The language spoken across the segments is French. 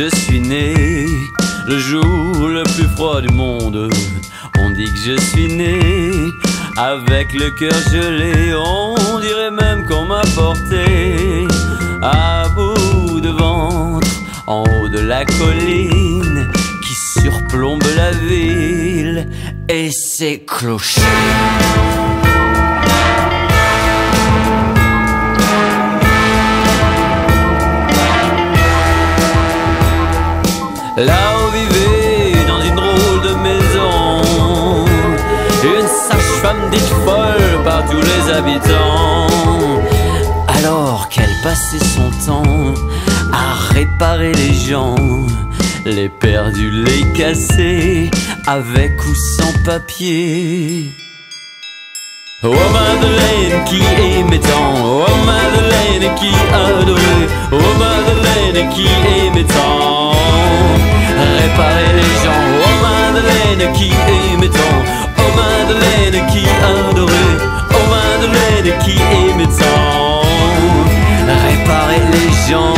je suis né le jour le plus froid du monde. On dit que je suis né avec le cœur gelé. On dirait même qu'on m'a porté à bout de ventre en haut de la colline qui surplombe la ville et ses clochers. Là où vivait dans une drôle de maison une sage-femme dite folle par tous les habitants, alors qu'elle passait son temps à réparer les gens, les perdus, les cassés, avec ou sans papier. Oh Madeleine qui aimait tant, oh Madeleine qui adorait, oh Madeleine qui aimait tant réparer les gens. Oh Madeleine qui aimait tant, oh Madeleine qui adorait, oh Madeleine qui aimait tant réparer les gens.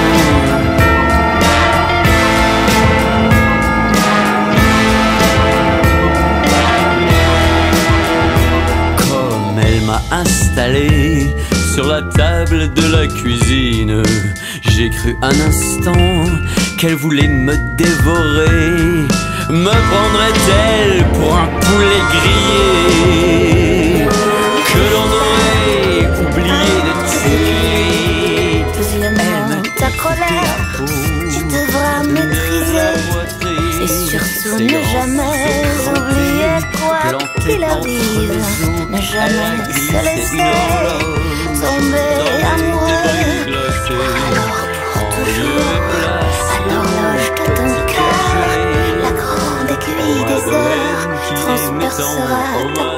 Installé sur la table de la cuisine, j'ai cru un instant qu'elle voulait me dévorer. Me prendrait-elle pour un poulet grillé que l'on aurait oublié de tuer? Deuxièmement, ta colère, tu devras maîtriser et surtout ne jamais oublier quoi qu'il arrive. Ne jamais se laisser tomber amoureux. Alors pour toujours, à l'horloge de ton cœur, la grande aiguille des heures transpercera ta